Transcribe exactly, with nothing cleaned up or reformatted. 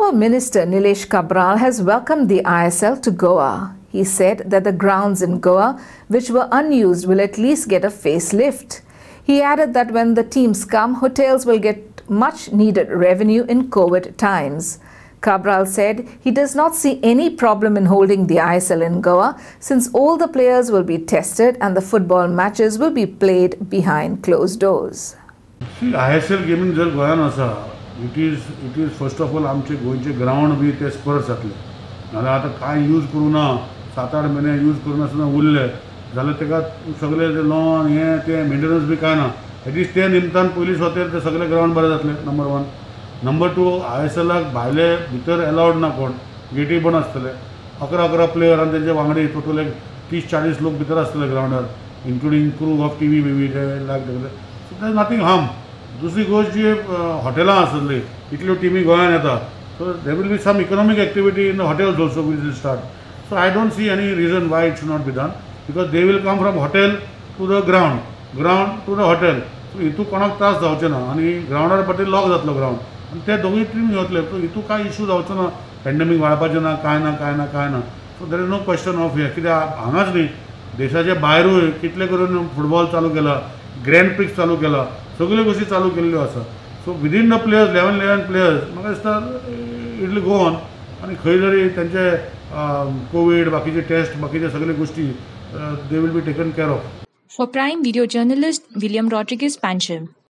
Power Minister Nilesh Cabral has welcomed the I S L to Goa. He said that the grounds in Goa, which were unused, will at least get a facelift. He added that when the teams come, hotels will get much needed revenue in COVID times. Cabral said he does not see any problem in holding the I S L in Goa since all the players will be tested and the football matches will be played behind closed doors. See, I S L gaming जर गोंयान आसा, it is it is first of all आमचे गोंयचे ground B ते स्पर्स जातले. नाल्यार आतां काय यूज करूना, सात आठ महिने यूज करूना सुद्दां उरले जाल्यार तेका सगळे जे लॉन हे ते मेंटेनन्स बी काय ना. एटलिस्ट ते निमतान पयलीं स्वतेर ते सगळे ग्राउंड बरे जातले. Number one. नंबर टू, आय एस एलाक भायले भितर अलाउड ना कोण, गेटी बंद आसतले. अकरा अकरा प्लेयर आनी तेंचे वांगडी टोटल एक तीस चाळीस लोक भितर आसतले ग्राउंडार, including crew of T V बिवी ते like so that nothing harm. दुसरी गोष्ट जी हॉटेलां आसतली, इतल्यो टिमी गोंयान येता, so there will be some economic activity in the hotels also will will start. So I don't see any reason why it should not be done, because they will come from hotel to the ground, ground to the hotel. So हितू कोणाक त्रास जावचे ना आनी ग्राउंडार फाटीं lock जातलो ground आनी ते दोगूय टीम येतले. सो हितू कांय इशू जावचो ना, पॅन्डेमीक वाडपाचें ना, काय ना काय ना काय ना. So there is no question of हे. कित्याक हांगाच न्ही, देशाच्या भायरूय कितले करून फुटबॉल चालू केला, ग्रँड प्रिक्स चालू केला, सगळ्यो गोष्टी चालू केल्ल्यो आसा. So within the players eleven eleven players म्हाका दिसता इट विल गो ऑन. आनी खंय जरी तेंचे कोवीड बाकीचे टेस्ट बाकीचे सगळे गोष्टी they will be taken care of. For Prime Video journalist William Rodriguez Pancham.